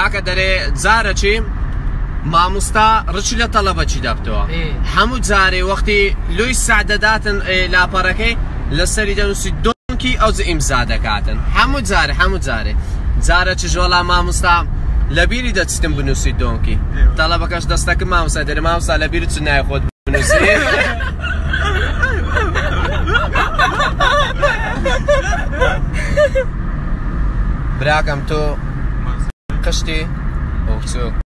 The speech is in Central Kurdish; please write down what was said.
کاکە دەرێ جارەچی مامۆستا ڕچی لە تەڵەبەچی دەبتەوە هەموو جارێ وەختی لۆی سعدەداتن لاپەڕەکەی لەسەری دەنووسی دۆنکی ئەوز ئیمزا دەکاتن هەموو جارێ جارە چژۆڵا مامۆستا لەبیری دەچتم بنووسی دۆنکی تەڵەبەکەش دەستەکەم مامۆستا دەرێ مامۆستا لەبیری چ نایە خۆت بنووسی براکەم تۆ قشتی ئەو چۆ